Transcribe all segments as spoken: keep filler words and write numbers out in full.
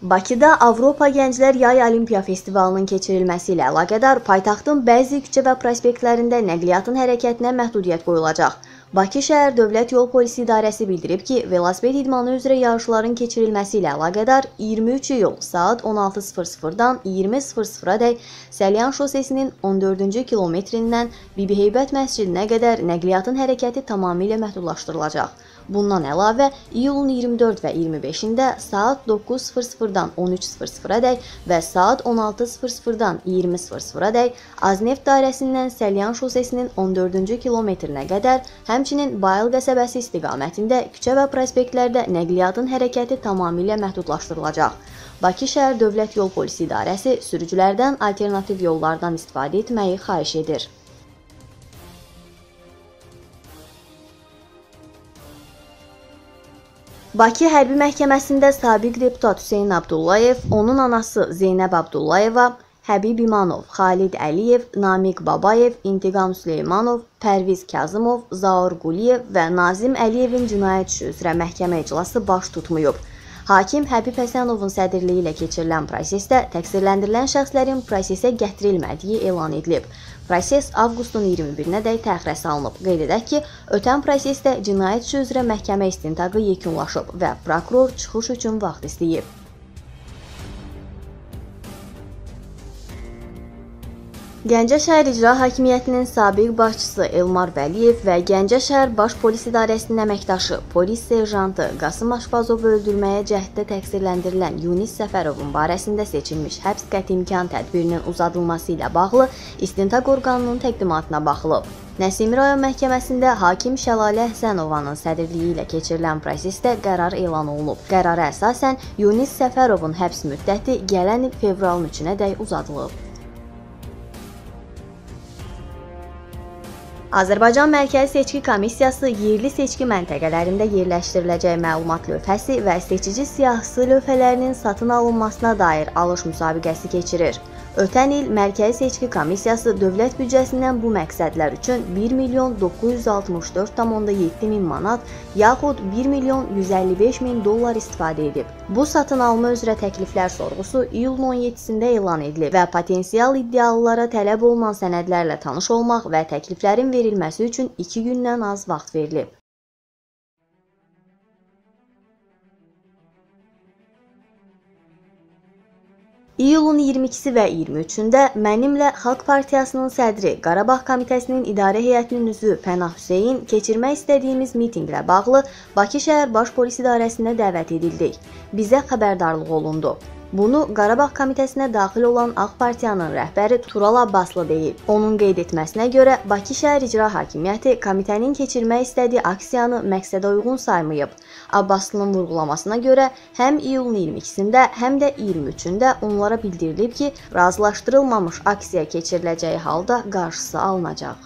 Bakıda Avropa Gənclər Yay Olimpiya Festivalının keçirilməsi ilə əlaqədar paytaxtın bəzi küçə və prospektlərində nəqliyyatın hərəkətinə məhdudiyyət qoyulacaq. Bakı şəhər Dövlət Yol Polisi İdarəsi bildirib ki, velosiped idmanı üzrə yarışların keçirilməsi ilə əlaqədar iyirmi üç iyul saat on altı sıfır sıfırdan iyirmi sıfır sıfıradək Səlyan şosesinin on dördüncü kilometrindən Bibiheybət məscidinə qədər nəqliyyatın hərəkəti tamamilə məhdudlaşdırılacaq. Bundan əlavə, iyulun iyirmi dörd və iyirmi beşində saat doqquz sıfır sıfırdan on üç sıfır sıfıradək və saat on altı sıfır sıfırdan iyirmi sıfır sıfıradək Azneft dairəsindən Səlyan şosesinin on dördüncü kilometrinə qədər, həmçinin Bayıl qəsəbəsi istiqamətində küçə və prospektlərdə nəqliyyatın hərəkəti tamamilə məhdudlaşdırılacaq. Bakı şəhər Dövlət Yol Polisi İdarəsi sürücülərdən alternativ yollardan istifadə etməyi xahiş edir. Bakı Hərbi Məhkəməsində sabiq deputat Hüseyn Abdullayev, onun anası Zeynəb Abdullayeva, Həbib İmanov, Xalid Əliyev, Namiq Babayev, İntiqam Süleymanov, Pərviz Kazımov, Zaur Quliyev və Nazim Əliyevin cinayət işi üzrə məhkəmə iclası baş tutmayıb. Hakim Həbib Həsənovun sədrliyi ilə keçirilən prosesdə təqsirləndirilən şəxslərin prosesə gətirilmədiyi elan edilib. Proses avqustun iyirmi birinədək təxirə salınıb. Qeyd edək ki, ötən prosesdə cinayət işi üzrə məhkəmə istintaqı yekunlaşıb və prokuror çıxış üçün vaxt istəyib. Gəncə şəhər İcra Hakimiyyətinin sabiq başçısı Elmar Vəliyev və Gəncə şəhər Baş Polis İdarəsinin əməkdaşı, polis serjantı Qasım Aşbazovu öldürməyə cəhddə təqsirləndirilən Yunis Səfərovun barəsində seçilmiş həbs qəti imkan tədbirinin uzadılması ilə bağlı istintaq orqanının təqdimatına baxılıb. Nəsimi rayon məhkəməsində hakim Şəlalə Həsənovanın sədrliyi ilə keçirilən prosesdə qərar elan olunub. Qərara əsasən Yunis Səfərovun həbs müddəti gələn il fevralın üçünədək uzadılıb. Azərbaycan Mərkəzi Seçki Komissiyası yerli seçki məntəqələrində yerləşdiriləcək məlumat lövhəsi və seçici siyahısı lövhələrinin satın alınmasına dair alış müsabiqəsi keçirir. Ötən il Mərkəzi Seçki Komissiyası dövlət büdcəsindən bu məqsədlər üçün bir milyon doqquz yüz altmış dörd tam onda yeddi min manat yaxud bir milyon yüz əlli beş min dollar istifadə edib. Bu satın alma üzrə təkliflər sorğusu iyulun on yeddisində elan edilib və potensial iddialılara tələb olunan sənədlərlə tanış olmaq və təkliflərin verilməsi üçün iki gündən az vaxt verilib. İyulun iyirmi ikisi və iyirmi üçündə mənimlə Xalq Partiyasının sədri, Qarabağ Komitəsinin idarə heyətinin üzvü Pənah Hüseyn keçirmək istədiyimiz mitinqlə bağlı Bakı şəhər Baş Polis İdarəsinə dəvət edildik. Bizə xəbərdarlıq olundu. Bunu Qarabağ Komitəsinə daxil olan Ağ Partiyanın rəhbəri Tural Abbaslı deyib. Onun qeyd etməsinə görə Bakı şəhər İcra Hakimiyyəti komitənin keçirmək istədiyi aksiyanı məqsədə uyğun saymayıb. Abbaslının vurğulamasına görə həm iyulun iyirmi ikisində, həm də iyirmi üçündə onlara bildirilib ki, razılaşdırılmamış aksiya keçiriləcəyi halda qarşısı alınacaq.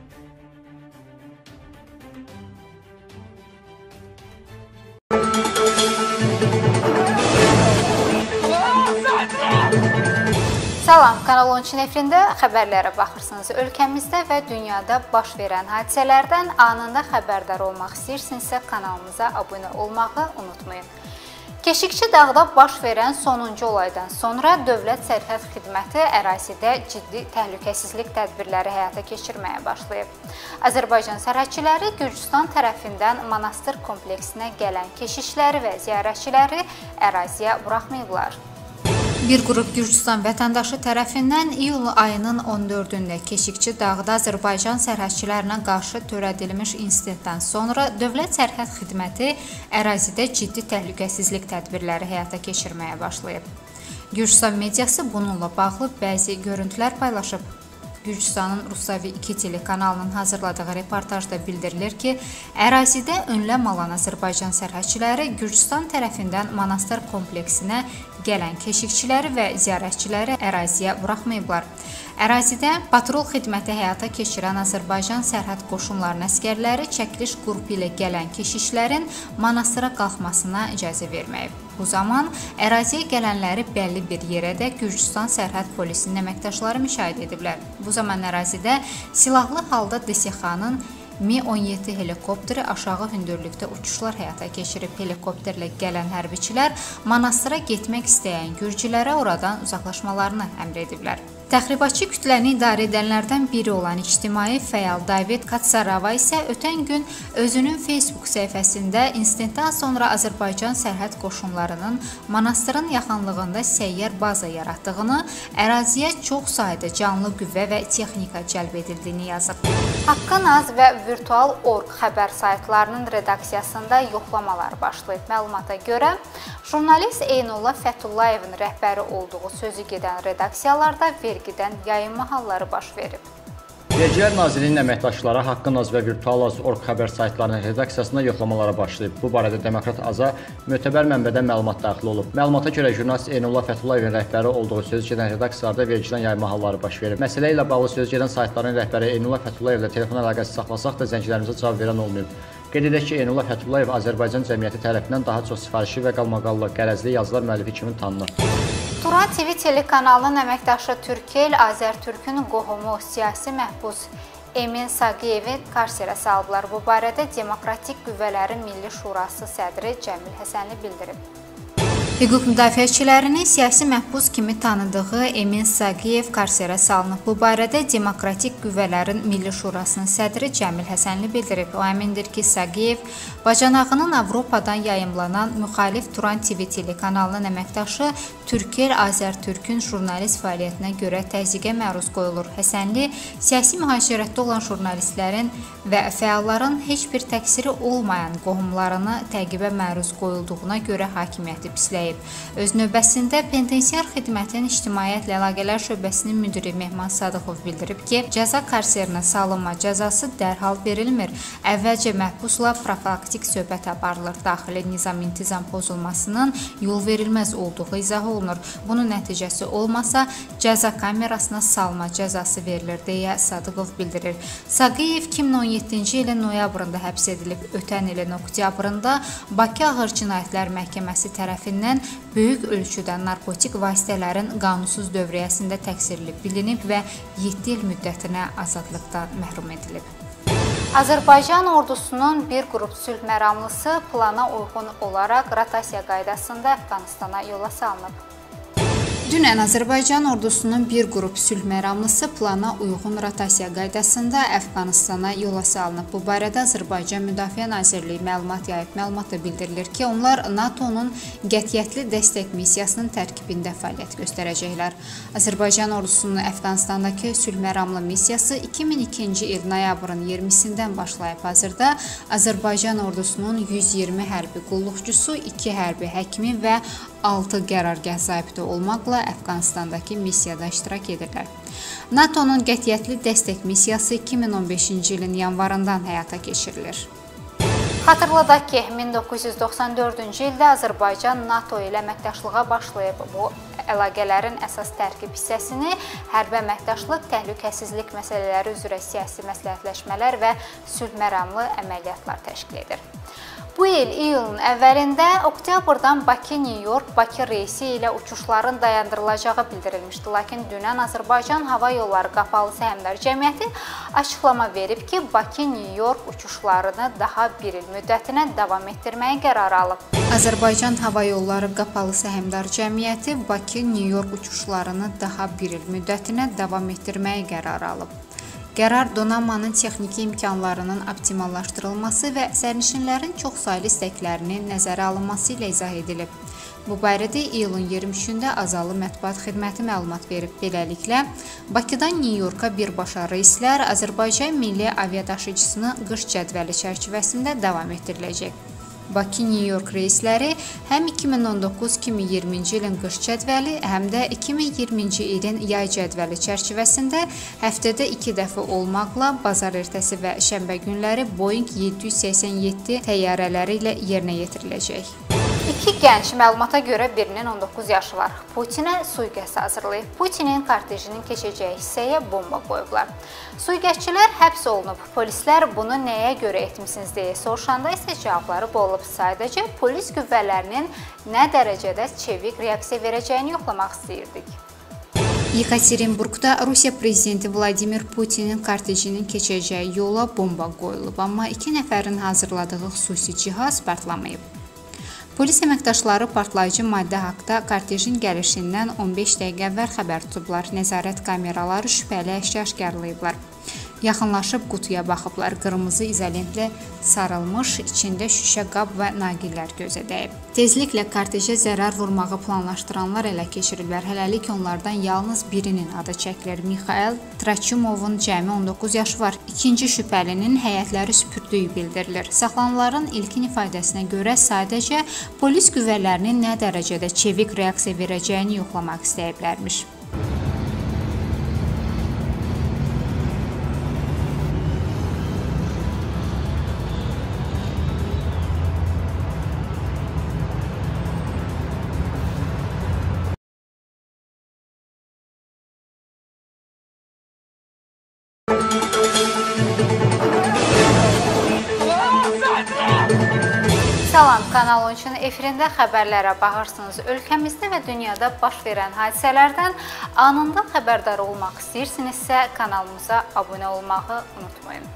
Salam, Kanal on üçün efirində xəbərlərə baxırsınız. Ölkəmizdə və dünyada baş verən hadisələrdən anında xəbərdar olmaq istəyirsinizsə kanalımıza abunə olmağı unutmayın. Keşikçi dağda baş verən sonuncu olaydan sonra Dövlət Sərhəd Xidməti ərazidə ciddi təhlükəsizlik tədbirləri həyata keçirməyə başlayıb. Azərbaycan sərhədçiləri Gürcüstan tərəfindən Monastır kompleksinə gələn keşişləri və ziyarətçiləri əraziyə buraxmayıblar. Bir qrup Gürcüstan vətəndaşı tərəfindən iyul ayının on dördündə Keşikçi dağda Azərbaycan sərhədçilərinə qarşı törədilmiş insidentdən sonra Dövlət Sərhəd Xidməti ərazidə ciddi təhlükəsizlik tədbirləri həyata keçirməyə başlayıb. Gürcüstan mediası bununla bağlı bəzi görüntülər paylaşıb. Gürcüstanın Rusavi iki telekanalının hazırladığı reportajda bildirilir ki, ərazidə önləm alan Azərbaycan sərhədçiləri Gürcüstan tərəfindən Monastır kompleksinə gələn keşikçiləri və ziyarətçiləri əraziyə buraxmayıblar. Ərazidə patrul xidməti həyata keçirən Azərbaycan sərhəd qoşunlarının əsgərləri çəkiliş qrupu ilə gələn keşişlərin monastıra qalxmasına icazə verməyib. Bu zaman əraziyə gələnləri bəlli bir yerədə Gürcüstan sərhəd polisinin əməkdaşları müşahidə ediblər. Bu zaman ərazidə silahlı halda D S X-nın Mi on yeddi helikopteri aşağı hündürlükdə uçuşlar həyata keçirib. Helikopterlə gələn hərbiçilər monastıra getmək istəyən gürcülərə oradan uzaqlaşmalarını əmr ediblər. Təxribatçı kütləni idarə edənlərdən biri olan ictimai fəal David Katsarava isə ötən gün özünün Facebook səhifəsində insidentdən sonra Azərbaycan sərhəd qoşunlarının monastırın yaxınlığında səyyar baza yaratdığını, əraziyə çox sayda canlı qüvvə və texnika cəlb edildiyini yazıb. Haqqın Az və Virtual Org xəbər saytlarının redaksiyasında yoxlamalar başlayıb. Məlumata görə, jurnalist Eynullah Fətullayevin rəhbəri olduğu sözü gedən redaksiyalarda vergidən yayınma halları baş verib. Vergilər Nazirliyinin əməkdaşları Haqqın Az və Virtual Az Org xəbər saytlarının redaksiyasında yoxlamalara başlayıb. Bu barədə Demokrat Aza mötəbər mənbədən məlumat daxil olub. Məlumata görə jurnalist Eynullah Fətullayevin rəhbəri olduğu söz gedən redaksiyalarda vergidən yayma halları baş verib. Məsələ ilə bağlı söz gedən saytların rəhbəri Eynullah Fətullayevlə telefon əlaqəsi saxlasaq da zənglərimizə cavab verən olmayıb. Qeyd edək ki, Eynullah Fətulayev Azərbaycan cəmiyyəti tərəfindən daha çox sifarişli və qalmaqallı qərəzli yazılar müəllifi kimi tanınır. Turan T V telekanalının əməkdaşı Türkel Azərtürkün qohumu siyasi məhbus Emin Saqiyevi karserə salıblar. Bu barədə Demokratik Qüvvələrin Milli Şurası sədri Cəmil Həsənli bildirib. Hüquq müdafiəçilərinin siyasi məhbus kimi tanıdığı Emin Saqiyev karserə salınıb. Bu barədə Demokratik Qüvvələrin Milli Şurasının sədri Cəmil Həsənli bildirib. O əmindir ki, Saqiyev bacanağının Avropadan yayımlanan müxalif Turan T V telekanalının əməkdaşı Türkel Azərtürkün jurnalist fəaliyyətinə görə təzyiqə məruz qoyulur. Həsənli siyasi mühacirətdə olan jurnalistlərin və fəalların heç bir təqsiri olmayan qohumlarını təqibə məruz qoyulduğuna görə hakimiyyəti pisləyib. Öz növbəsində Penitensiar Xidmətin İctimaiyyətlə Əlaqələr Şöbəsinin müdiri Mehman Sadıqov bildirib ki, cəza karserinə salınma cəzası dərhal verilmir. Əvvəlcə məhbusla profilaktik söhbət aparılır. Daxili nizam-intizam pozulmasının yol verilməz olduğu izah olunur. Bunun nəticəsi olmasa, cəza kamerasına salma cəzası verilir, deyə Sadıqov bildirir. Saqiyev iki min on yeddinci ilin noyabrında həbs edilib. Ötən ilin oktyabrında Bakı Ağır Cinayətlər Məhkəməsi tərəfindən böyük ölçüdə narkotik vasitələrin qanunsuz dövriyyəsində təqsirli bilinib və yeddi il müddətinə azadlıqdan məhrum edilib. Azərbaycan ordusunun bir qrup sülh məramlısı plana uyğun olaraq rotasiya qaydasında Əfqanistana yola salınıb. Dünən Azərbaycan ordusunun bir qrup sülh məramlısı plana uyğun rotasiya qaydasında Əfqanistana yola salınıb. Bu barədə Azərbaycan Müdafiə Nazirliyi məlumat yayıb. Məlumatda bildirilir ki, onlar NATO-nun qətiyyətli dəstək missiyasının tərkibində fəaliyyət göstərəcəklər. Azərbaycan ordusunun Əfqanistandakı sülh məramlı missiyası iki min ikinci il noyabrın iyirmisindən başlayıb. Hazırda Azərbaycan ordusunun yüz iyirmi hərbi qulluqçusu, iki hərbi həkimi və altı qərargah zabiti olmaqla Əfqanistandakı missiyada iştirak edirlər. NATOnun qətiyyətli dəstək missiyası iki min on beşinci ilin yanvarından həyata keçirilir. Xatırladaq ki, min doqquz yüz doxsan dördüncü ildə Azərbaycan NATO ilə əməkdaşlığa başlayıb. Bu əlaqələrin əsas tərkib hissəsini hərbi əməkdaşlıq, təhlükəsizlik məsələləri üzrə siyasi məsləhətləşmələr və sülh məramlı əməliyyatlar təşkil edir. Bu il iyulun əvvəlində oktyabrdan Bakı-New York Bakı reysi ilə uçuşların dayandırılacağı bildirilmişdi. Lakin dünən Azərbaycan Hava Yolları Qapalı Səhmdar Cəmiyyəti açıqlama verib ki, Bakı-New York uçuşlarını daha bir il müddətinə davam etdirməyə qərar alıb. Azərbaycan Hava Yolları Qapalı Səhmdar Cəmiyyəti Bakı-New York uçuşlarını daha bir il müddətinə davam etdirməyə qərar alıb. Qərar donanmanın texniki imkanlarının optimallaşdırılması və sərnişinlərin çoxsaylı istəklərinin nəzərə alınması ilə izah edilib. Bu barədə iyulun iyirmi üçündə Azalı Mətbuat Xidməti məlumat verib. Beləliklə, Bakıdan New Yorka birbaşa reyslər Azərbaycan Milli Aviadaşıyıcısının qış cədvəli çərçivəsində davam etdiriləcək. Bakı-New York reysləri həm iki min on doqquz iki min iyirminci ilin qış cədvəli, həm də iki min iyirminci ilin yay cədvəli çərçivəsində həftədə iki dəfə olmaqla bazar ertəsi və şənbə günləri Boeing yeddi yüz səksən yeddi təyyarələri ilə yerinə yetiriləcək. İki gənc, məlumata görə birinin on doqquz yaşı var, Putinə sui-qəsd hazırlayıb. Putinin kortejinin keçəcəyi hissəyə bomba qoyublar. Sui-qəsdçilər həbs olunub. Polislər bunu nəyə görə etmisiniz deyə soruşanda isə cavabları bol olub. Sadəcə polis qüvvələrinin nə dərəcədə çevik reaksiya verəcəyini yoxlamaq istəyirdik. Yekaterinburqda Rusiya prezidenti Vladimir Putinin kortejinin keçəcəyi yola bomba qoyulub, amma iki nəfərin hazırladığı xüsusi cihaz partlamayıb. Polis əməkdaşları partlayıcı maddə haqda kortejin gəlişindən on beş dəqiqə əvvəl xəbər tutublar. Nəzarət kameraları şübhəli əşya aşkarlayıblar. Yaxınlaşıb qutuya baxıblar. Qırmızı izolentlə sarılmış, içində şüşə qab və naqillər gözə dəyib. Tezliklə kortejə zərər vurmağı planlaşdıranlar ələ keçiriblər. Hələlik onlardan yalnız birinin adı çəkilir. Mixail Traçimovun cəmi on doqquz yaşı var. İkinci şübhəlinin həyətləri süpürdüyü bildirilir. Saxlananların ilkin ifadəsinə görə sadəcə polis qüvvələrinin nə dərəcədə çevik reaksiya verəcəyini yoxlamaq istəyiblərmiş. Salam, Kanal on üçün efirində xəbərlərə baxırsınız. Ölkəmizdə və dünyada baş verən hadisələrdən anında xəbərdar olmaq istəyirsinizsə, kanalımıza abunə olmağı unutmayın.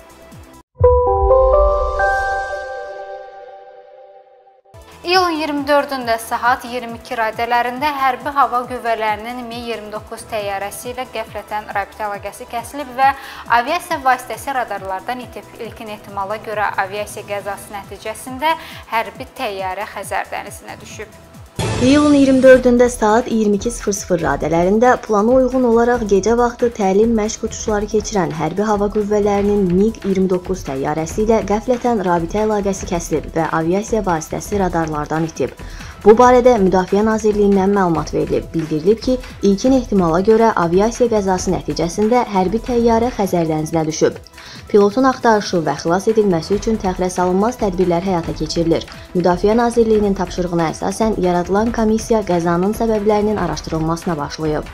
İyulun iyirmi dördündə saat iyirmi iki radələrində Hərbi Hava Qüvvələrinin Mi iyirmi doqquz təyyarəsi ilə qəflətən rabitə əlaqəsi kəsilib və aviasiya vasitəsi radarlardan itib. İlkin ehtimala görə aviasiya qəzası nəticəsində hərbi təyyarə Xəzər dənizinə düşüb. İyulun iyirmi dördündə saat iyirmi iki sıfır sıfır radələrində plana uyğun olaraq gecə vaxtı təlim məşq uçuşları keçirən Hərbi Hava Qüvvələrinin MiQ iyirmi doqquz təyyarəsi ilə qəflətən rabitə əlaqəsi kəsilib və aviasiya vasitəsi radarlardan itib. Bu barədə Müdafiə Nazirliyindən məlumat verilib. Bildirilib ki, ilkin ehtimala görə aviasiya qəzası nəticəsində hərbi təyyarə Xəzər dənizinə düşüb. Pilotun axtarışı və xilas edilməsi üçün təxirəsalınmaz tədbirlər həyata keçirilir. Müdafiə Nazirliyinin tapşırığına əsasən yaradılan komissiya qəzanın səbəblərinin araşdırılmasına başlayıb.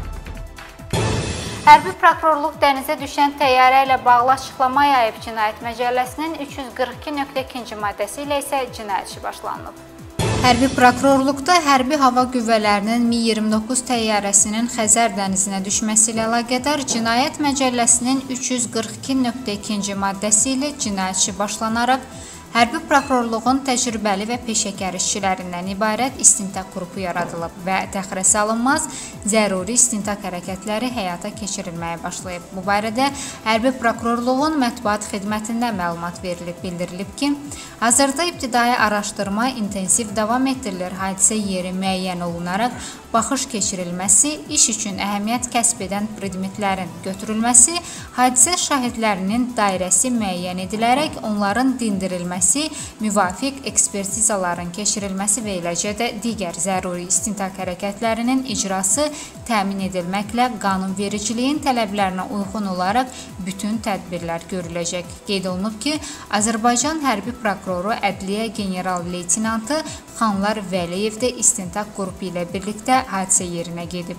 Hərbi prokurorluq dənizə düşən təyyarə ilə bağlı açıqlama yayıb. Cinayət Məcəlləsinin üç yüz qırx iki nöqtə iki maddəsi ilə isə cinayət işi başlanıb. Hərbi prokurorluqda Hərbi Hava Qüvvələrinin Mi iyirmi doqquz təyyarəsinin Xəzər dənizinə düşməsi ilə əlaqədar Cinayət Məcəlləsinin üç yüz qırx iki nöqtə iki maddəsi ilə cinayət işi başlanaraq Hərbi prokurorluğun təcrübəli və peşəkar işçilərindən ibarət istintaq qrupu yaradılıb və təxirəsalınmaz zəruri istintaq hərəkətləri həyata keçirilməyə başlayıb. Bu barədə Hərbi prokurorluğun mətbuat xidmətində məlumat verilib. Bildirilib ki, hazırda ibtidai araşdırma intensiv davam etdirilir. Hadisə yeri müəyyən olunaraq baxış keçirilməsi, iş üçün əhəmiyyət kəsb edən predmetlərin götürülməsi, hadisə şahidlərinin dairəsi müəyyən edilərək onların dindirilməsi, müvafiq ekspertizaların keçirilməsi və eləcə də digər zəruri istintaq hərəkətlərinin icrası təmin edilməklə qanunvericiliyin tələblərinə uyğun olaraq bütün tədbirlər görüləcək. Qeyd olunub ki, Azərbaycan hərbi prokuroru Ədliyyə general-leytinantı Xanlar Vəliyev də istintaq qrupu ilə birlikdə hadisə yerinə gedib.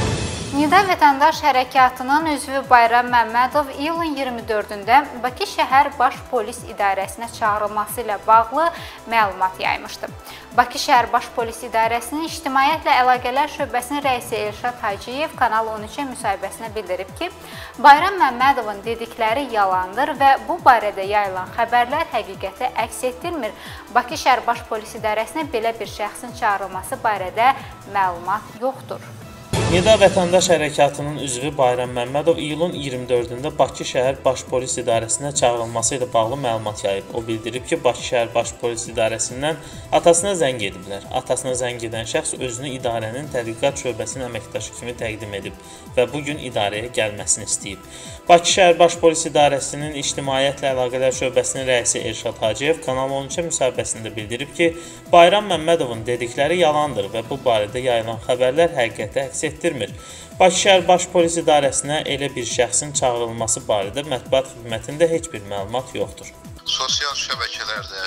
Nida Vətəndaş Hərəkatının üzvü Bayram Məmmədov iyulun iyirmi dördündə Bakı şəhər Baş Polis İdarəsinə çağırılması ilə bağlı məlumat yaymışdı. Bakı şəhər Baş Polis İdarəsinin İctimaiyyətlə Əlaqələr şöbəsinin rəisi Elşad Hacıyev Kanal on üçə müsahibəsində bildirib ki, Bayram Məmmədovun dedikləri yalandır və bu barədə yayılan xəbərlər həqiqəti əks etdirmir. Bakı şəhər Baş Polis İdarəsinə belə bir şəxsin çağırılması barədə məlumat yoxdur. Nida Vətəndaş Hərəkatının üzvü Bayram Məmmədov iyulun iyirmi dördündə Bakı şəhər Baş Polis İdarəsinə çağırılması ilə bağlı məlumat yayıb. O bildirib ki, Bakı şəhər Baş Polis İdarəsindən atasına zəng ediblər. Atasına zəng edən şəxs özünü idarənin tədqiqat şöbəsinin əməkdaşı kimi təqdim edib və bu gün idarəyə gəlməsini istəyib. Bakı şəhər Baş Polis İdarəsinin İctimaiyyətlə Əlaqələr şöbəsinin rəisi Elşad Hacıyev Kanal on üçə müsahibəsində bildirib ki, Bayram Məmmədovun dedikləri yalandır və bu barədə yayılan xəbərlər həqiqəti əks etdirmir. Bakı şəhər Baş Polis İdarəsinə elə bir şəxsin çağırılması barədə mətbuat xidmətində heç bir məlumat yoxdur. Sosial şəbəkələrdə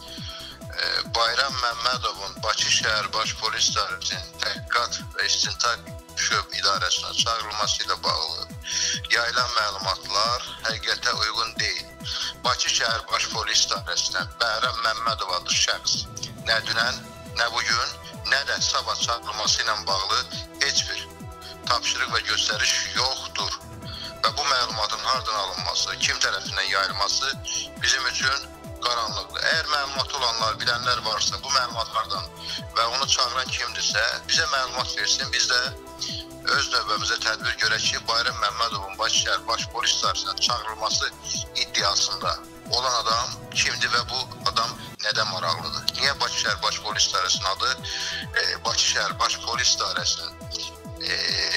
e, Bayram Məmmədovun Bakı şəhər Baş Polis İdarəsinin Təhqiqat və İstintaq Şöb İdarəsinə çağırılması ilə bağlı yayılan məlumatlar həqiqətə uyğun deyil. Bakı şəhər Baş Polis İdarəsinə Bayram Məmmədov adlı şəxs nə dünən, nə bugün, nə də sabah çağırılması ilə bağlı heç bir tapşırıq və göstəriş yoxdur. Və bu məlumatın hardan alınması, kim tərəfindən yayılması bizim üçün qaranlıqdır. Əgər məlumatı olanlar, bilənlər varsa, bu məlumatlardan və onu çağıran kimdirsə, bizə məlumat versin, biz də öz növbəmizə tədbir görək ki, Bayram Məmmədovun Bakı şəhər baş polis idarəsinə çağırılması iddiasında olan adam kimdir və bu adam nədən maraqlıdır? Niyə Bakı şəhər baş polis idarəsinin adı e, Bakı şəhər baş polis idarəsinin e,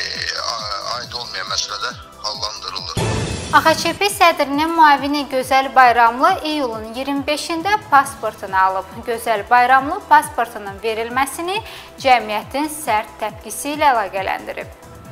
aid olmayan məsələdə hallandırılır? A X C P sədrinin müavini Gözəl Bayramlı iyulun iyirmi beşində pasportunu alıb. Gözəl Bayramlı pasportunun verilməsini cəmiyyətin sərt təpkisi ilə əlaqələndirib.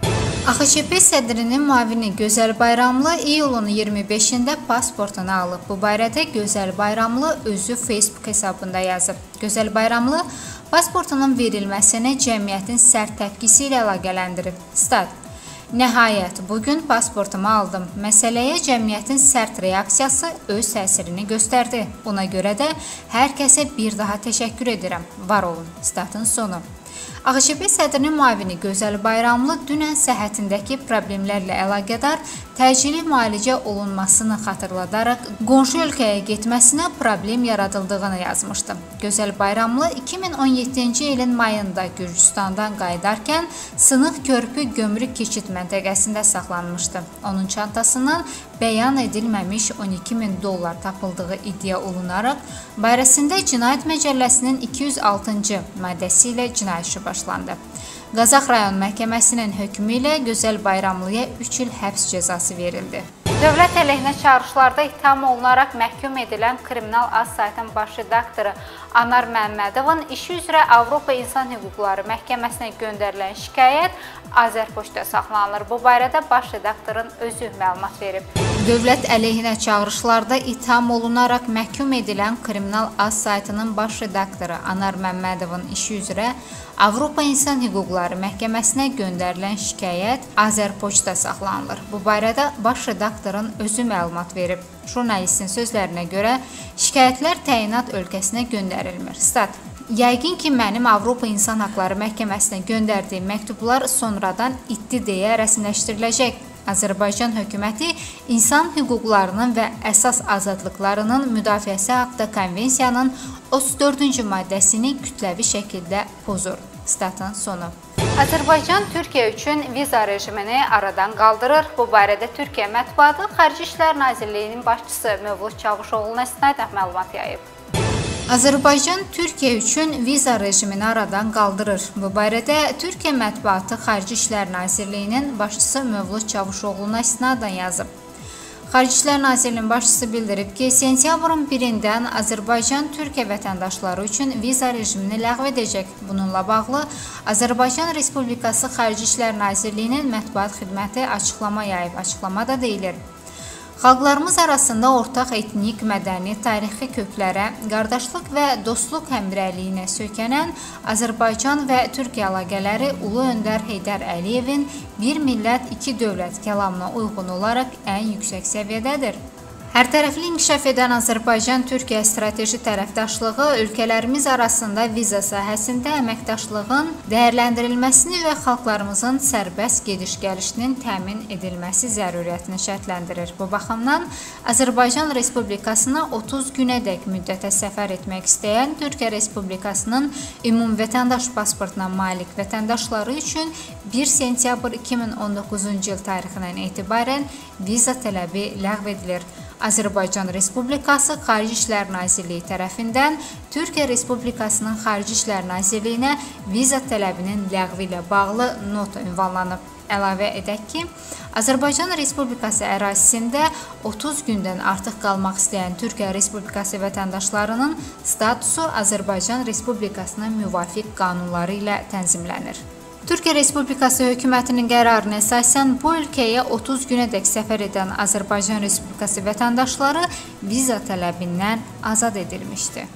A X C P sədrinin müavini Gözəl Bayramlı iyulun iyirmi beşində pasportunu alıb. Bu barədə Gözəl Bayramlı özü Facebook hesabında yazıb. Gözəl Bayramlı pasportunun verilməsini cəmiyyətin sərt təpkisi ilə əlaqələndirib. Stat: Nəhayət, bugün pasportumu aldım. Məsələyə cəmiyyətin sərt reaksiyası öz təsirini göstərdi. Buna görə də hər kəsə bir daha təşəkkür edirəm. Var olun. Statın sonu. A X C P sədrinin müavini Gözəl Bayramlı dünən səhhətindəki problemlərlə əlaqədar təcili müalicə olunmasını xatırladaraq qonşu ölkəyə getməsinə problem yaradıldığını yazmışdı. Gözəl Bayramlı iki min on yeddinci ilin mayında Gürcüstandan qayıdarkən Sınıq Körpü gömrük keçid məntəqəsində saxlanmışdı. Onun çantasından bəyan edilməmiş on iki min dollar tapıldığı iddia olunaraq barəsində Cinayət Məcəlləsinin iki yüz altıncı maddəsi ilə cinayət işi başlandı. Qazax rayon məhkəməsinin hökmü ilə Gözəl Bayramlıya üç il həbs cəzası verildi. Dövlət əleyhinə çağırışlarda ittiham olunaraq məhkum edilən Kriminal Az saytın baş redaktoru Anar Məmmədovun işi üzrə Avropa İnsan Hüquqları Məhkəməsinə göndərilən şikayət Azərpoçtda saxlanılır. Bu barədə baş redaktorun özü məlumat verib. Dövlət əleyhinə çağırışlarda ittiham olunaraq məhkum edilən Kriminal Az saytının baş redaktoru Anar Məmmədovun işi üzrə Avropa İnsan Hüquqları Məhkəməsinə göndərilən şikayət Azərpoçtda saxlanılır. Bu barədə baş redaktorun özü məlumat verib. Jurnalistin sözlərinə görə şikayətlər təyinat ölkəsinə göndərilmir. Stat: Yəqin ki, mənim Avropa İnsan Haqları Məhkəməsinə göndərdiyim məktublar sonradan itdi deyə rəsmiləşdiriləcək. Azərbaycan hökuməti insan hüquqlarının və əsas azadlıqlarının müdafiəsi haqda konvensiyanın otuz dördüncü maddəsini kütləvi şəkildə pozur. Statın sonu. Azərbaycan Türkiyə üçün viza rejimini aradan qaldırır. Bu barədə Türkiyə mətbuatı Xarici İşlər Nazirliyinin başçısı Mövlud Çavuşoğlu'na istinadən məlumat yayıb. Azərbaycan Türkiyə üçün viza rejimini aradan qaldırır. Bu barədə Türkiyə mətbuatı Xarici İşlər Nazirliyinin başçısı Mövlud Çavuşoğlu'na istinadən yazıb. Xarici İşlər Nazirliyinin başçısı bildirib ki, sentyabrın birindən Azərbaycan Türkiyə vətəndaşları üçün viza rejimini ləğv edəcək. Bununla bağlı Azərbaycan Respublikası Xarici İşlər Nazirliyinin mətbuat xidməti açıqlama yayıb. Açıqlamada deyilir: Xalqlarımız arasında ortaq etnik, mədəni, tarixi köklərə, qardaşlıq və dostluq həmrəyliyinə söykənən Azərbaycan və Türkiyə əlaqələri Ulu Öndər Heydər Əliyevin bir millət, iki dövlət kəlamına uyğun olaraq ən yüksək səviyyədədir. Hərtərəfli inkişaf edən Azərbaycan-Türkiyə strateji tərəfdaşlığı ölkələrimiz arasında viza sahəsində əməkdaşlığın dəyərləndirilməsini və xalqlarımızın sərbəst gediş-gəlişinin təmin edilməsi zəruriyyətini şərtləndirir. Bu baxımdan Azərbaycan Respublikasına otuz günədək müddətə səfər etmək istəyən Türkiyə Respublikasının ümumi vətəndaş pasportuna malik vətəndaşları üçün bir sentyabr iki min on doqquzuncu il tarixindən etibarən viza tələbi ləğv edilir. Azərbaycan Respublikası Xarici İşlər Nazirliyi tərəfindən Türkiyə Respublikasının Xarici İşlər Nazirliyinə viza tələbinin ləğvi ilə bağlı nota ünvanlanıb. Əlavə edək ki, Azərbaycan Respublikası ərazisində otuz gündən artıq qalmaq istəyən Türkiyə Respublikası vətəndaşlarının statusu Azərbaycan Respublikasına müvafiq qanunları ilə tənzimlənir. Türkiyə Respublikası hökumətinin qərarına əsasən bu ölkəyə otuz günədək səfər edən Azərbaycan Respublikası vətəndaşları viza tələbindən azad edilmişdi.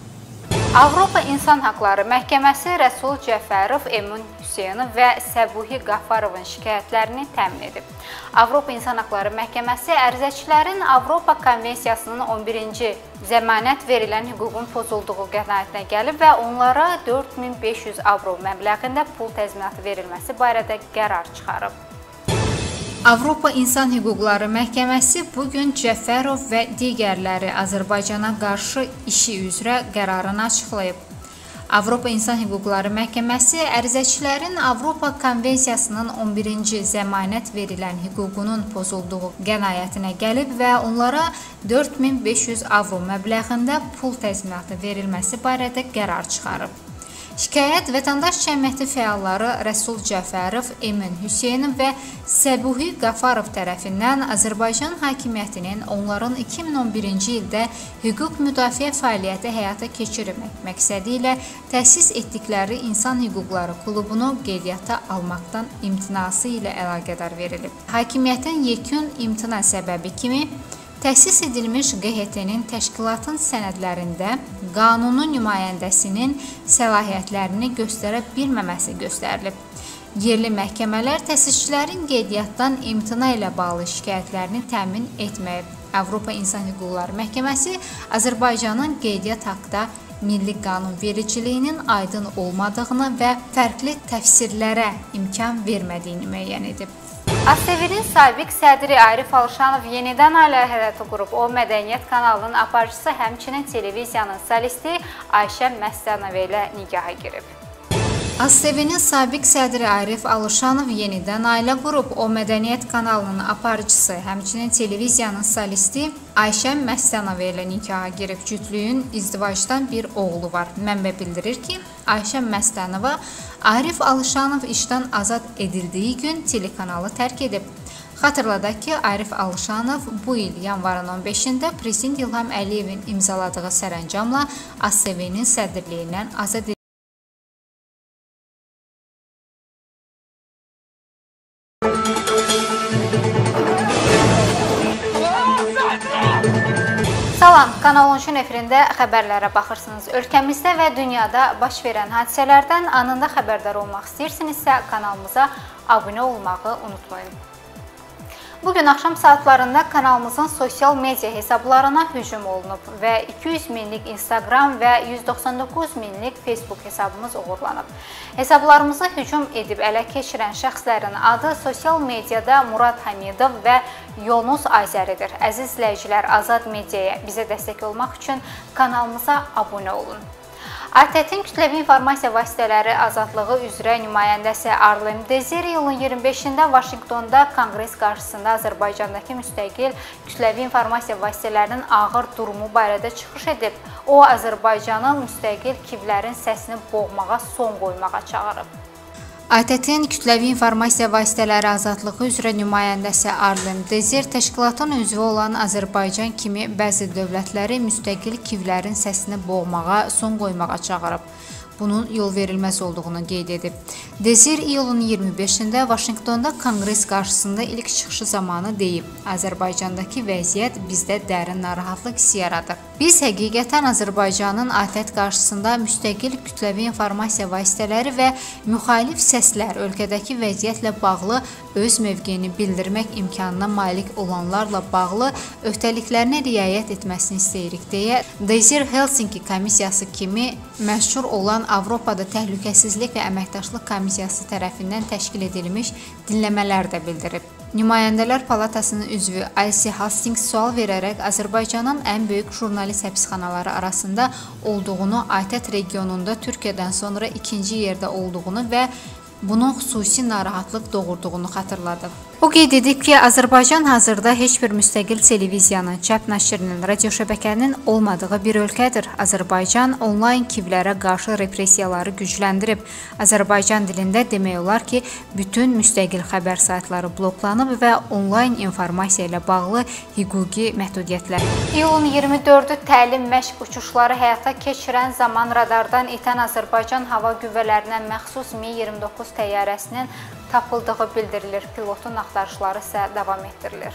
Avropa İnsan Haqları Məhkəməsi Rəsul Cəfərov, Emin Hüseynov və Səbuhi Qafarovun şikayətlərini təmin edib. Avropa İnsan Haqları Məhkəməsi ərizəçilərin Avropa Konvensiyasının on birinci zəmanət verilən hüququn pozulduğu qənaətinə gəlib və onlara dörd min beş yüz avro məbləğində pul təzminatı verilməsi barədə qərar çıxarıb. Avropa İnsan Hüquqları Məhkəməsi bugün Cəfərov və digərləri Azərbaycana qarşı işi üzrə qərarını açıqlayıb. Avropa İnsan Hüquqları Məhkəməsi ərizəçilərin Avropa Konvensiyasının on birinci zəmanət verilən hüququnun pozulduğu qənaətinə gəlib və onlara dörd min beş yüz avro məbləğində pul təzminatı verilməsi barədə qərar çıxarıb. Şikayət vətəndaş cəmiyyəti fəalları Rəsul Cəfərov, Emin Hüseynov və Səbuhi Qafarov tərəfindən Azərbaycan hakimiyyətinin onların iki min on birinci ildə hüquq müdafiə fəaliyyəti həyata keçirmək məqsədi ilə təsis etdikləri İnsan Hüquqları Klubunu qeydiyyata almaqdan imtinası ilə əlaqədar verilib. Hakimiyyətin yekun imtina səbəbi kimi təsis edilmiş Q H T-nin təşkilatın sənədlərində qanunun nümayəndəsinin səlahiyyətlərini göstərə bilməməsi göstərilib. Yerli məhkəmələr təsisçilərin qeydiyyatdan imtina ilə bağlı şikayətlərini təmin etməyib. Avropa İnsan Hüquqları Məhkəməsi Azərbaycanın qeydiyyat haqqında milli qanunvericiliyinin aydın olmadığını və fərqli təfsirlərə imkan vermədiyini müəyyən edib. A S V-nin sabiq sədri Arif Alışanov yenidən ailə həyatı qurub. O, Mədəniyyət kanalının aparıcısı, həmçinin televiziyanın solisti Ayşə Məstanova ilə nikaha girib. A S V-nin sabiq sədri Arif Alışanov yenidən ailə qurub. O, Mədəniyyət kanalının aparıcısı, həmçinin televiziyanın solisti Ayşə Məstanova ilə nikaha girib. Cütlüyün izdivacdan bir oğlu var. Mənbə bildirir ki, Ayşə Məstanova Arif Alışanov işdən azad edildiyi gün telekanalı tərk edib. Xatırladaq ki, Arif Alışanov bu il yanvarın on beşində Prezident İlham Əliyevin imzaladığı sərəncamla A S V-nin sədrliyindən azad edilib. Salam, Kanal on üçün efirində xəbərlərə baxırsınız. Ölkəmizdə və dünyada baş verən hadisələrdən anında xəbərdar olmaq istəyirsinizsə, kanalımıza abunə olmağı unutmayın. Bugün axşam saatlarında kanalımızın sosial media hesablarına hücum olunub və iki yüz minlik Instagram və yüz doxsan doqquz minlik Facebook hesabımız uğurlanıb. Hesablarımızı hücum edib ələ keçirən şəxslərin adı sosial mediada Murad Hamidov və Yonus Azəridir. Əziz izləyicilər, Azad Mediaya bizə dəstək olmaq üçün kanalımıza abunə olun. A T T-in kütləvi informasiya vasitələri azadlığı üzrə nümayəndəsi Arlem Dezir iyulun iyirmi beşində Vaşinqtonda Konqres qarşısında Azərbaycandakı müstəqil kütləvi informasiya vasitələrinin ağır durumu barədə çıxış edib. O, Azərbaycanı müstəqil kivlərin səsini boğmağa son qoymağa çağırıb. A T T-in kütləvi informasiya vasitələri azadlığı üzrə nümayəndəsi Arlem Dezir təşkilatın üzvü olan Azərbaycan kimi bəzi dövlətləri müstəqil kivlərin səsini boğmağa, son qoymağa çağırıb. Bunun yol verilməz olduğunu qeyd edib. Dezir iyulun iyirmi beşində Vaşinqtonda Konqres qarşısında ilk çıxışı zamanı deyib, Azərbaycandakı vəziyyət bizdə dərin narahatlıq hissi yaradır. Biz həqiqətən Azərbaycanın A T T qarşısında müstəqil kütləvi informasiya vasitələri və müxalif səslər ölkədəki vəziyyətlə bağlı öz mövqeyini bildirmək imkanına malik olanlarla bağlı öhdəliklərinə riayət etməsini istəyirik deyə Dezir Helsinki komissiyası kimi məşhur olan Avropada Təhlükəsizlik və Əməkdaşlıq Komissiyası tərəfindən təşkil edilmiş dinləmələr də bildirib. Nümayəndələr Palatasının üzvü Aysi Hastings sual verərək Azərbaycanın ən böyük jurnalist həbsxanaları arasında olduğunu, A T T regionunda Türkiyədən sonra ikinci yerdə olduğunu və bunun xüsusi narahatlıq doğurduğunu xatırladı. O qeyd edib ki, Azərbaycan hazırda heç bir müstəqil televiziyanın, çap nəşrinin, radio şəbəkənin olmadığı bir ölkədir. Azərbaycan onlayn kivlərə qarşı repressiyaları gücləndirib. Azərbaycan dilində demək olar ki, bütün müstəqil xəbər saytları bloklanıb və onlayn informasiya ilə bağlı hüquqi məhdudiyyətlər. İyulun iyirmi dördü təlim məşq uçuşları həyata keçirən zaman radardan itən Azərbaycan hava qüvvələrinə məxsus Mi iyirmi doqquz təyyarəsinin tapıldığı bildirilir. Pilotun axtarışları isə davam etdirilir.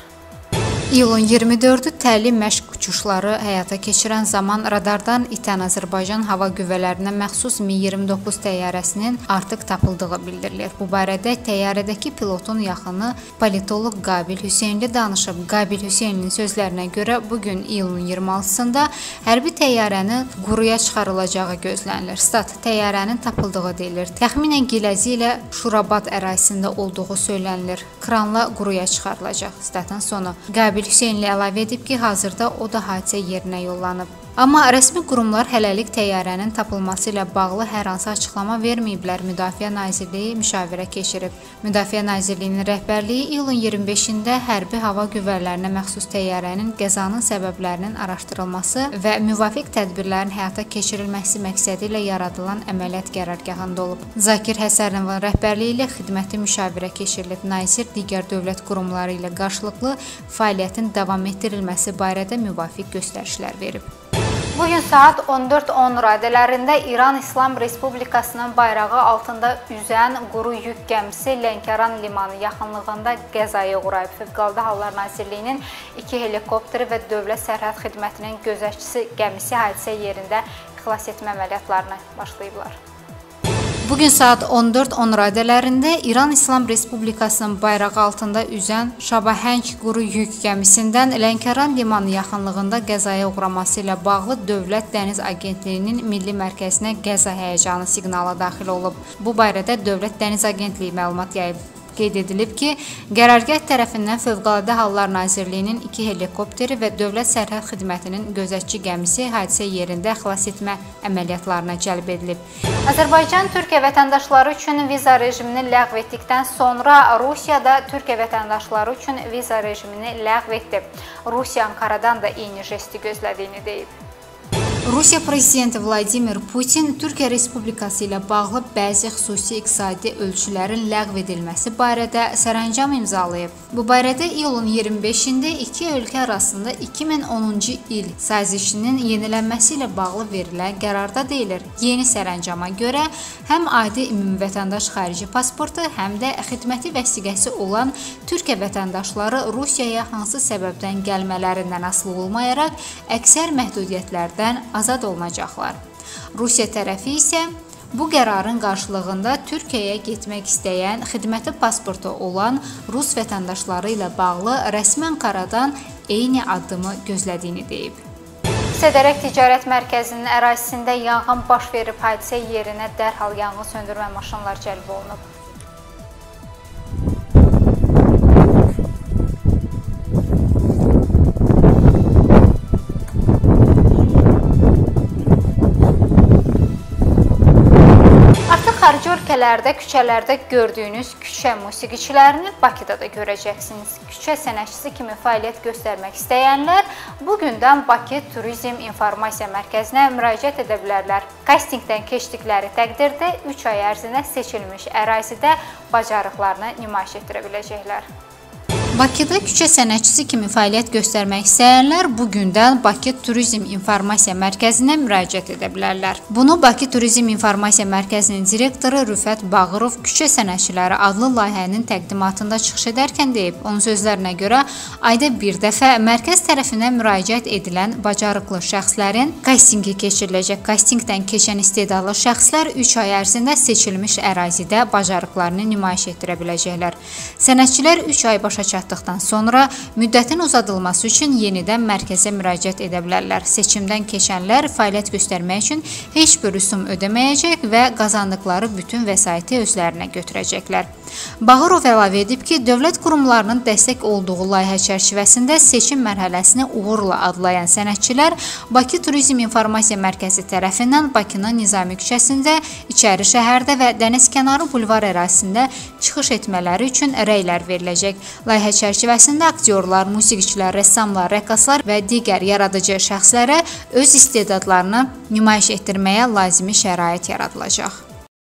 İyulun iyirmi dördü təlim məşq uçuşları həyata keçirən zaman radardan itən Azərbaycan hava qüvvələrinə məxsus Mi iyirmi doqquz təyyarəsinin artıq tapıldığı bildirilir. Bu barədə təyyarədəki pilotun yaxını politoloq Qabil Hüseynli danışıb. Qabil Hüseynlinin sözlərinə görə bugün iyulun iyirmi altısında hərbi təyyarənin quruya çıxarılacağı gözlənilir. Stat təyyarənin tapıldığı deyilir. Təxminən Giləzi ilə Şurabad ərazisində olduğu söylənilir. Kranla quruya çıxarılacaq. Statın sonu. Qabil Hüseynli əlavə edib ki, hazırda o da hadisə yerinə yollanıb. Amma rəsmi qurumlar hələlik təyyarənin tapılması ilə bağlı hər hansı açıqlama verməyiblər. Müdafiə Nazirliyi müşavirə keçirib. Müdafiə Nazirliyinin rəhbərliyi iyulun iyirmi beşində hərbi hava qüvvələrinə məxsus təyyarənin qəzanın səbəblərinin araşdırılması və müvafiq tədbirlərin həyata keçirilməsi məqsədi ilə yaradılan əməliyyat qərargahında olub. Zakir Həsənovun rəhbərliyi ilə xidməti müşavirə keçirilib. Nazir digər dövlət qurumları ilə qarşılıqlı fəaliyyətin davam etdirilməsi barədə müvafiq göstərişlər verib. Bugün saat on dörd on radələrində İran İslam Respublikasının bayrağı altında üzən quru yük gəmisi Lənkəran limanı yaxınlığında qəzaya uğrayıb. Fövqəladə Hallar Nazirliyinin iki helikopteri və Dövlət Sərhəd Xidmətinin gözətçisi gəmisi hadisə yerində xilas etmə əməliyyatlarına başlayıblar. Bugün saat on dörd on radələrində İran İslam Respublikasının bayrağı altında üzən Şabahəng quru yük gəmisindən Lənkəran limanı yaxınlığında qəzaya uğraması ilə bağlı Dövlət Dəniz Agentliyinin Milli Mərkəzinə qəza həyəcanı siqnalı daxil olub. Bu barədə Dövlət Dəniz Agentliyi məlumat yayıb. Qeyd edilib ki, qərargah tərəfindən Fövqəladə Hallar Nazirliyinin iki helikopteri və Dövlət Sərhəd Xidmətinin gözətçi gəmisi hadisə yerində xilas etmə əməliyyatlarına cəlb edilib. Azərbaycan Türkiyə vətəndaşları üçün viza rejimini ləğv etdikdən sonra Rusiya da Türkiyə vətəndaşları üçün viza rejimini ləğv etdi. Rusiya Anqaradan da eyni jesti gözlədiyini deyib. Rusiya Prezidenti Vladimir Putin Türkiyə Respublikası ilə bağlı bəzi xüsusi iqtisadi ölçülərin ləğv edilməsi barədə sərəncam imzalayıb. Bu barədə iyulun iyirmi beşində iki ölkə arasında iki min onuncu il sazişinin yenilənməsi ilə bağlı verilən qərarda deyilir. Yeni sərəncama görə həm adi ümumi vətəndaş xarici pasportu, həm də xidməti vəsiqəsi olan Türkiyə vətəndaşları Rusiyaya hansı səbəbdən gəlmələrindən asılı olmayaraq əksər məhdudiyyətlərdən azad olunacaqlar. Rusiya tərəfi isə bu qərarın qarşılığında Türkiyəyə getmək istəyən xidməti pasportu olan Rus vətəndaşları ilə bağlı rəsmi Anqaradan eyni addımı gözlədiyini deyib. Sədərək Ticarət Mərkəzinin ərazisində yanğın baş verib, hadisə yerinə dərhal yanğın söndürmə maşınları cəlb olunub. Xarici ölkələrdə, küçələrdə gördüyünüz küçə musiqiçilərini Bakıda da görəcəksiniz. Küçə sənətçisi kimi fəaliyyət göstərmək istəyənlər bugündən Bakı Turizm İnformasiya Mərkəzinə müraciət edə bilərlər. Kastingdən keçdikləri təqdirdə üç ay ərzində seçilmiş ərazidə bacarıqlarını nümayiş etdirə biləcəklər. Bakıda küçə sənətçisi kimi fəaliyyət göstərmək istəyənlər bugündən Bakı Turizm İnformasiya Mərkəzinə müraciət edə bilərlər. Bunu Bakı Turizm İnformasiya Mərkəzinin direktoru Rüfət Bağırov küçə sənətçiləri adlı layihənin təqdimatında çıxış edərkən deyib. Onun sözlərinə görə ayda bir dəfə mərkəz tərəfindən müraciət edilən bacarıqlı şəxslərin kastingi keçiriləcək. Kastingdən keçən istedadlı şəxslər üç ay ərzində seçilmiş ərazidə bacarıqlarını nümayiş etdirə biləcəklər. Sənətçilər üç ay başa çatdı. Çatdıqdan sonra müddətin uzadılması üçün yenidən mərkəzə müraciət edə bilərlər. Seçimdən keçənlər fəaliyyət göstərmək üçün heç bir rüsum ödəməyəcək və qazandıqları bütün vəsaiti özlərinə götürəcəklər. Bağırov əlavə edib ki, dövlət qurumlarının dəstək olduğu layihə çərçivəsində seçim mərhələsini uğurla adlayan sənətçilər Bakı Turizm İnformasiya Mərkəzi tərəfindən Bakının Nizami küçəsində, İçəri şəhərdə və dənizkənarı bulvar ərazisində çıxış etmələri üçün rəylər veriləcək. Layihə çərçivəsində aktyorlar, musiqiçilər, rəssamlar, rəqqaslar və digər yaradıcı şəxslərə öz istedadlarını nümayiş etdirməyə lazımi şərait yaradılacaq.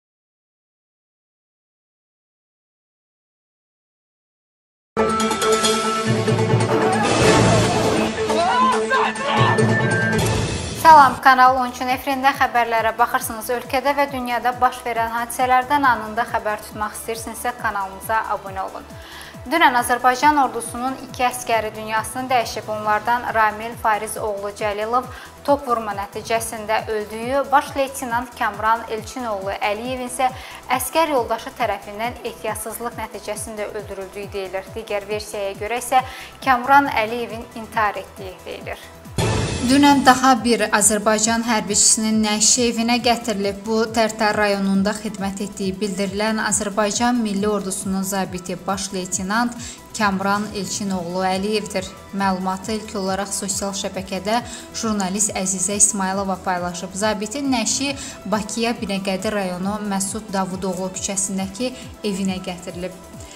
Salam, Kanal on üçün efirində xəbərlərə baxırsınız. Ölkədə və dünyada baş verən hadisələrdən anında xəbər tutmaq istəyirsinizsə kanalımıza abunə olun. Dünən Azərbaycan ordusunun iki əskəri dünyasını dəyişib. Onlardan Ramil Fariz oğlu Cəlilov top vurma nəticəsində öldüyü, baş leytenant Kamran Elçinoğlu Əliyevin isə əskər yoldaşı tərəfindən ehtiyatsızlıq nəticəsində öldürüldüyü deyilir. Digər versiyaya görə isə Kamran Əliyevin intihar etdiyi deyilir. Dünən daha bir Azərbaycan hərbiçisinin nəşi evinə gətirilib. Bu, Tərtər rayonunda xidmət etdiyi bildirilən Azərbaycan Milli Ordusunun zabiti baş leytenant Kamran Elçinoğlu Əliyevdir. Məlumatı ilk olaraq sosial şəbəkədə jurnalist Əzizə İsmailova paylaşıb. Zabitin nəşi Bakıya Binəqədi rayonu Məsud Davudoğlu küçəsindəki evinə gətirilib.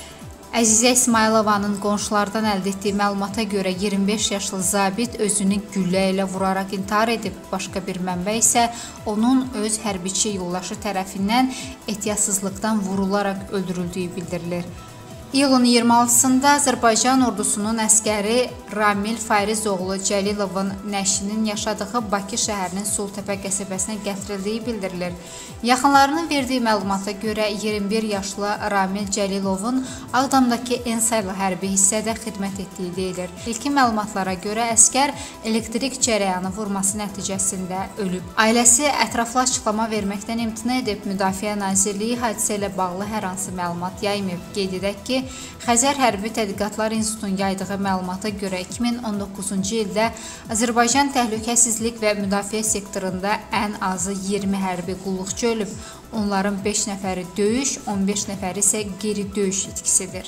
Əzizə İsmailovanın qonşulardan əldə etdiyi məlumata görə iyirmi beş yaşlı zabit özünü güllə ilə vuraraq intihar edib. Başqa bir mənbə isə onun öz hərbiçi yoldaşı tərəfindən ehtiyatsızlıqdan vurularaq öldürüldüyü bildirilir. İyulun iyirmi altısında Azərbaycan ordusunun əskəri Ramil Fayrizoğlu Cəlilovun nəşinin yaşadığı Bakı şəhərinin Sultəpə qəsəbəsinə gətirildiyi bildirilir. Yaxınlarının verdiyi məlumata görə iyirmi bir yaşlı Ramil Cəlilovun Ağdamdakı Ensaylı hərbi hissədə xidmət etdiyi deyilir. İlkin məlumatlara görə əskər elektrik cərəyanı vurması nəticəsində ölüb. Ailəsi ətraflı açıqlama verməkdən imtina edib. Müdafiə Nazirliyi hadisə ilə bağlı hər hansı məlumat yaymayıb. Qeyd edək ki, Xəzər Hərbi Tədqiqatlar İnstitutunun yaydığı məlumata görə iki min on doqquzuncu ildə Azərbaycan təhlükəsizlik və müdafiə sektorunda ən azı iyirmi hərbi qulluqçu ölüb. Onların beş nəfəri döyüş, on beş nəfəri isə qeyri-döyüş itkisidir.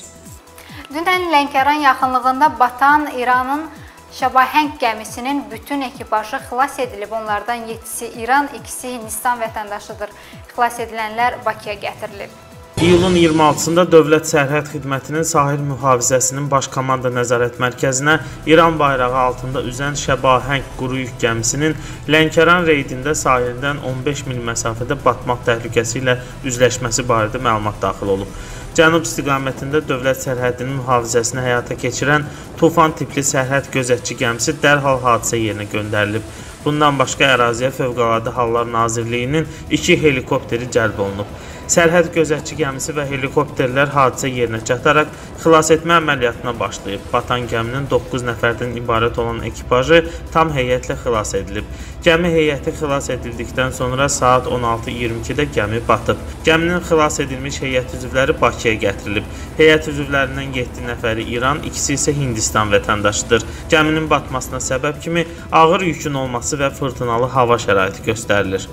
Dünən Lənkəran yaxınlığında batan İranın Şabahəng gəmisinin bütün ekipajı xilas edilib. Onlardan yeddisi İran, ikisi Hindistan vətəndaşıdır. Xilas edilənlər Bakıya gətirilib. İyulun iyirmi altısında Dövlət Sərhəd Xidmətinin Sahil Mühafizəsinin Baş Komanda Nəzarət Mərkəzinə İran bayrağı altında üzən Şabahəng quru yük gəmisinin Lənkəran reydində sahildən on beş mil məsafədə batmaq təhlükəsi ilə üzləşməsi barədə məlumat daxil olub. Cənub istiqamətində dövlət sərhədinin mühafizəsini həyata keçirən Tufan tipli sərhəd gözətçi gəmisi dərhal hadisə yerinə göndərilib. Bundan başqa əraziyə Fövqəladə Hallar Nazirliyinin iki helikopteri cəlb olunub. Sərhəd gözətçi gəmisi və helikopterlər hadisə yerinə çataraq xilas etmə əməliyyatına başlayıb. Batan gəminin doqquz nəfərdən ibarət olan ekipajı tam heyətlə xilas edilib. Gəmi heyəti xilas edildikdən sonra saat on altı iyirmi ikidə gəmi batıb. Gəminin xilas edilmiş heyət üzvləri Bakıya gətirilib. Heyət üzvlərindən yeddi nəfəri İran, ikisi isə Hindistan vətəndaşıdır. Gəminin batmasına səbəb kimi ağır yükün olması və fırtınalı hava şəraiti göstərilir.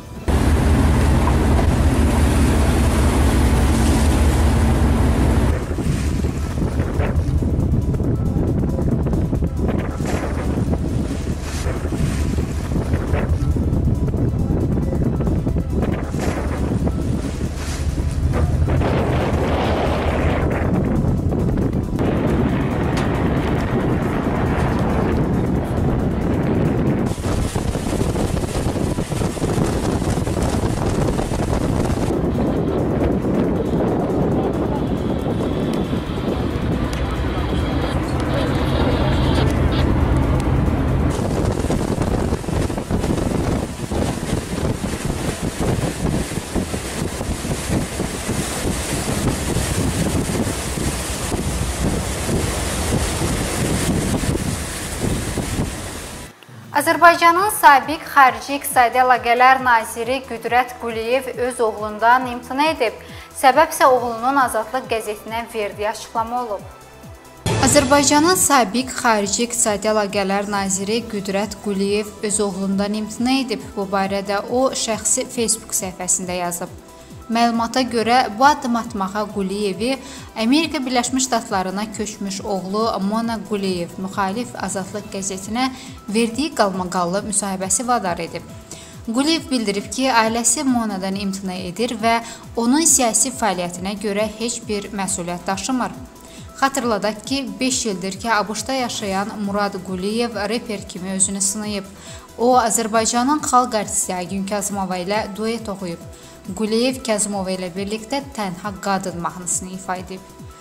Azərbaycanın sabiq xarici iqtisadi əlaqələr naziri Qüdrət Quliyev öz oğlundan imtina edib. Səbəb isə oğlunun Azadlıq qəzetinə verdiyi açıqlama olub. Azərbaycanın sabiq xarici iqtisadi əlaqələr naziri Qüdrət Quliyev öz oğlundan imtina edib. Bu barədə o şəxsi Facebook səhifəsində yazıb. Məlumata görə bu addım atmağa Quliyevi Amerika Birləşmiş Ştatlarına köçmüş oğlu Mona Quliyev müxalif Azadlıq qəzetinə verdiyi qalmaqallı müsahibəsi vadar edib. Quliyev bildirib ki, ailəsi Monadan imtina edir və onun siyasi fəaliyyətinə görə heç bir məsuliyyət daşımır. Xatırladaq ki, beş ildir ki, ABŞ-da yaşayan Murad Quliyev reper kimi özünü sınayıb. O, Azərbaycanın xalq artisti Aygün Kazımova ilə duet oxuyub. Quliyev Kazımova ilə birlikdə Tənha Qadın mahnısını ifa edib.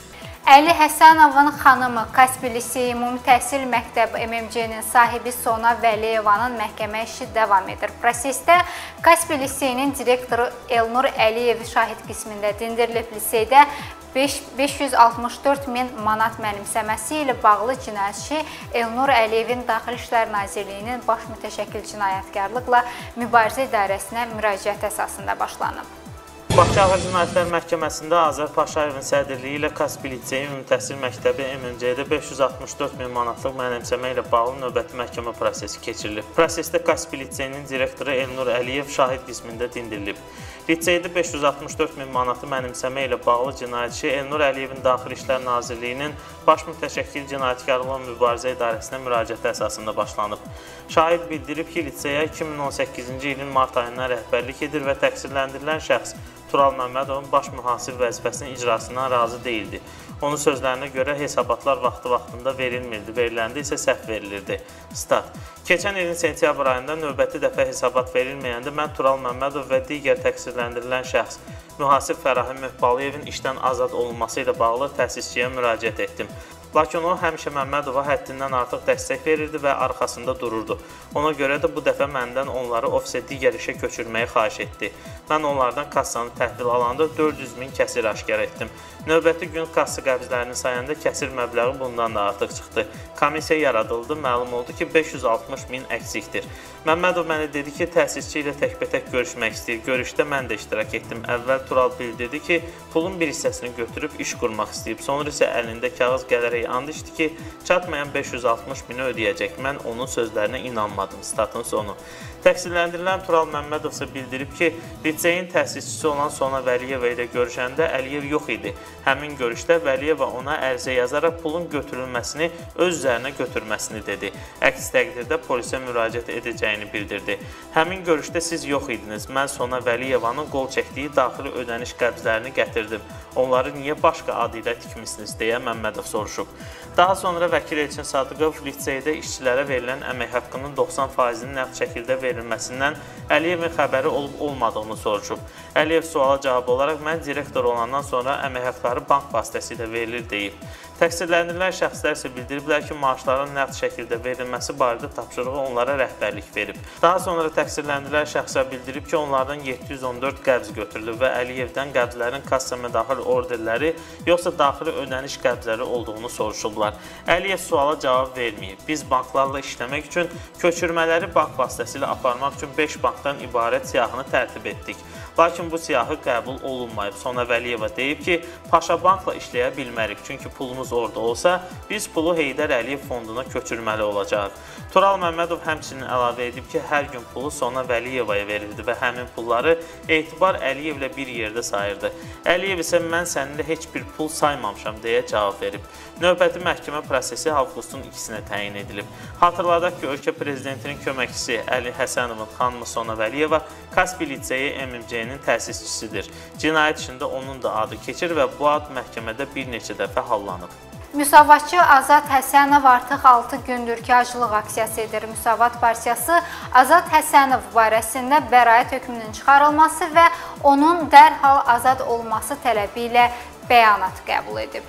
Əli Həsənovun xanımı Kaspi Liseyi Ümumi Təhsil Məktəbi M M C-nin sahibi Sona Vəliyevanın məhkəmə işi davam edir. Prosesdə Kaspi Liseyinin direktoru Elnur Əliyev şahid qismində dindirilib. Liseydə beş yüz altmış dörd min manat mənimsəməsi ilə bağlı cinayətçi Elnur Əliyevin Daxili İşlər Nazirliyinin baş mütəşəkkil cinayətkarlıqla mübarizə idarəsinə müraciət əsasında başlanıb. Bakı Ağır Cinayətlər Məhkəməsində Azər Paşayevin sədrliyi ilə Kaspil Liseyi Ümumi Təhsil Məktəbi M M C-də beş yüz altmış dörd min manatlıq mənimsəmə ilə bağlı növbəti məhkəmə prosesi keçirilib. Prosesdə Kaspil Liseyinin direktoru Elnur Əliyev şahid qismində dindirilib. Liseydə beş yüz altmış dörd min manatlı mənimsəmə ilə bağlı cinayətçi Elnur Əliyevin Daxili İşlər Nazirliyinin Baş Mütəşəkkil Cinayətkarlıqla Mübarizə İdarəsinə müraciəti əsasında başlanıb. Şahid bildirib ki, liseyə iki min on səkkizinci ilin mart ayından rəhbərlik edir və təqsirləndirilən şəxs Tural Məmmədovun baş mühasib vəzifəsinin icrasından razı deyildi. Onun sözlərinə görə hesabatlar vaxtı-vaxtında verilmirdi, veriləndə isə səhv verilirdi. Stat. Keçən ilin sentyabr ayında növbəti dəfə hesabat verilməyəndə mən Tural Məmmədov və digər təqsirləndirilən şəxs mühasib Fərahim Möhbaliyevin işdən azad olunması ilə bağlı təsisçiyə müraciət etdim. Lakin o həmişə Məmmədova həddindən artıq dəstək verirdi və arxasında dururdu. Ona görə də bu dəfə məndən onları ofisə digər işə köçürməyi xahiş etdi. Mən onlardan kassanı təhvil alanda dörd yüz min kəsir aşkar etdim. Növbəti gün kassa qəbzlərini sayanda kəsir məbləği bundan da artıq çıxdı. Komissiya yaradıldı, məlum oldu ki, beş yüz altmış min əksikdir. Məmmədov mənə dedi ki, təsisçi ilə təkbətək görüşmək istəyir. Görüşdə mən də iştirak etdim. Əvvəl Tural bildirdi ki, pulun bir hissəsini götürüb iş qurmaq istəyib. Sonra isə əlində kağız gələrək and içdi ki, çatmayan beş yüz altmış mini ödəyəcək. Mən onun sözlərinə inanmadım. Statın sonu. Təqsirləndirilən Tural Məmmədov isə bildirib ki, liseyin təsisçisi olan Sona Vəliyeva ilə görüşəndə Əliyev yox idi. Həmin görüşdə Vəliyeva ona ərizə yazaraq pulun götürülməsini öz üzərinə götürməsini dedi. Əks təqdirdə polisə müraciət edəcəyini bildirdi. Həmin görüşdə siz yox idiniz. Mən Sona Vəliyevanın qol çəkdiyi daxili ödəniş qəbzlərini gətirdim. Onları niyə başqa adı ilə tikmisiniz, deyə Məmmədov soruşub. Daha sonra vəkil Elçin Sadıqov liseydə işçilərə verilən əmək haqqının doxsan faizinin nəqd şəkildə verilməsindən Əliyevin xəbəri olub-olmadığını soruşub. Əliyev suala cavab olaraq mən direktor olandan sonra əmək haqqları bank vasitəsilə verilir deyib. Təqsirləndirilən şəxslər isə bildiriblər ki, maaşların nəqd şəkildə verilməsi barədə tapşırığı onlara rəhbərlik verib. Daha sonra təqsirləndirilən şəxslər bildirib ki, onlardan yeddi yüz on dörd qəbz götürülüb və Əliyevdən qəbzlərin kassa mədaxil orderləri yoxsa daxili ödəniş qəbzləri olduğunu soruşublar. Əliyev suala cavab verməyib. Biz banklarla işləmək üçün köçürmələri bank vasitəsilə aparmaq üçün beş bankdan ibarət siyahını tərtib etdik. Lakin bu siyahı qəbul olunmayıb. Sona Vəliyeva deyib ki, Paşa Bankla işləyə bilmərik, çünki pulumuz orada olsa, biz pulu Heydər Əliyev fonduna köçürməli olacaq. Tural Məmmədov həmçinin əlavə edib ki, hər gün pulu Sona Vəliyevaya verildi və həmin pulları Etibar Əliyevlə bir yerdə sayırdı. Əliyev isə mən səninlə heç bir pul saymamışam deyə cavab verib. Növbəti məhkəmə prosesi avqustun ikisinə təyin edilib. Hatırladaq ki, ölkə prezidentinin köməkçisi Əli Həsənovun xanımı Sona Vəliyeva Kaspil Liseyi M M C-nin təsisçisidir. Cinayət işində onun da adı keçir və bu ad məhkəmədə bir neçə dəfə hallanıb. Müsavatçı Azad Həsənov artıq altı gündür ki, aclıq aksiyası edir. Müsavat Partiyası Azad Həsənov barəsində bəraət hökmünün çıxarılması və onun dərhal azad olması tələbi ilə bəyanat qəbul edib.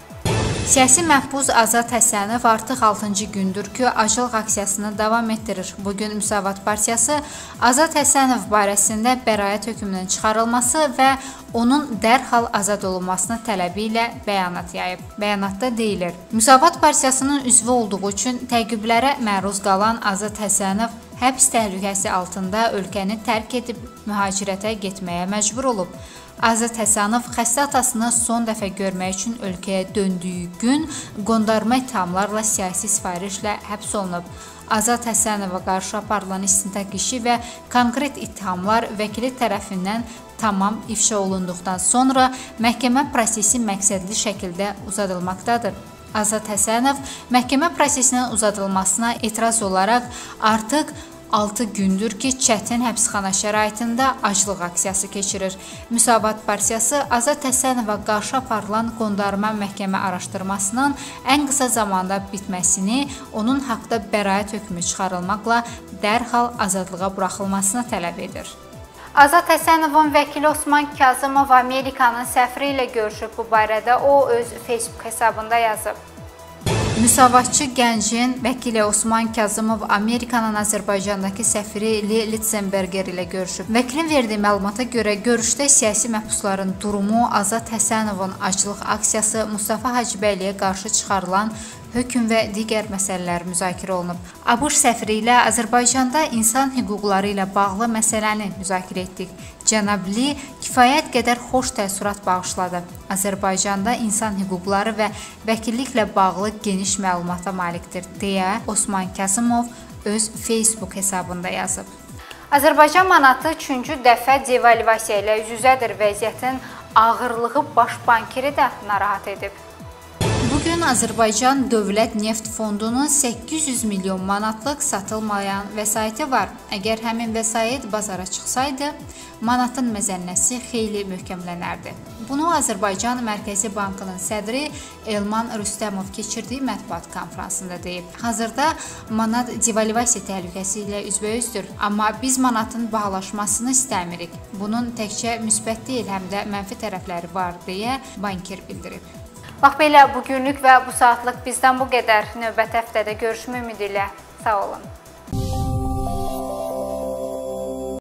Siyasi məhbus Azad Həsənov artıq altıncı gündür ki, aclıq aksiyasını davam etdirir. Bugün Müsavat Partiyası Azad Həsənov barəsində bəraət hökmünün çıxarılması və onun dərhal azad olunmasına tələbi ilə bəyanat yayıb. Bəyanatda deyilir: Müsavat Partiyasının üzvü olduğu üçün təqiblərə məruz qalan Azad Həsənov həbs təhlükəsi altında ölkəni tərk edib mühacirətə getməyə məcbur olub. Azad Həsənov xəstə atasını son dəfə görmək üçün ölkəyə döndüyü gün qondarma ittihamlarla siyasi sifarişlə həbs olunub. Azad Həsənova qarşı aparılan istintaq işi və konkret ittihamlar vəkili tərəfindən tamam ifşa olunduqdan sonra məhkəmə prosesi məqsədli şəkildə uzadılmaqdadır. Azad Həsənov məhkəmə prosesinin uzadılmasına etiraz olaraq artıq altı gündür ki, çətin həbsxana şəraitində aclıq aksiyası keçirir. Müsavat Partiyası Azad Həsənova qarşı aparılan qondarma məhkəmə araşdırmasının ən qısa zamanda bitməsini, onun haqda bəraət hökmü çıxarılmaqla dərhal azadlığa buraxılmasını tələb edir. Azad Həsənovun vəkili Osman Kazımov Amerikanın səfiri ilə görüşüb. Bu barədə o öz Facebook hesabında yazıb. Müsavatçı gəncin vəkili Osman Kazımov Amerikanın Azərbaycandakı səfiri Li Litzenberger ilə görüşüb. Vəkilin verdiyi məlumata görə görüşdə siyasi məhbusların durumu, Azad Həsənovun aclıq aksiyası, Mustafa Hacıbəyliyə qarşı çıxarılan hökm və digər məsələlər müzakirə olunub. ABŞ səfiri ilə Azərbaycanda insan hüquqları ilə bağlı məsələni müzakirə etdik. Cənab Li kifayət qədər xoş təəssürat bağışladı. Azərbaycanda insan hüquqları və vəkilliklə bağlı geniş məlumata malikdir, deyə Osman Kasımov öz Facebook hesabında yazıb. Azərbaycan manatı üçüncü dəfə devalvasiya ilə üz-üzədir. Vəziyyətin ağırlığı baş bankiri də narahat edib. Bugün Azərbaycan Dövlət Neft Fondunun səkkiz yüz milyon manatlıq satılmayan vəsaiti var. Əgər həmin vəsait bazara çıxsaydı, manatın məzənnəsi xeyli möhkəmlənərdi. Bunu Azərbaycan Mərkəzi Bankının sədri Elman Rüstəmov keçirdiyi mətbuat konfransında deyib. Hazırda manat devalvasiya təhlükəsi ilə üzbəüzdür, amma biz manatın bahalaşmasını istəmirik. Bunun təkcə müsbət deyil, həm də mənfi tərəfləri var, deyə bankir bildirib. Bax belə, bugünlük və bu saatlıq bizdən bu qədər. Növbəti həftədə görüşmək ümidi ilə. Sağ olun.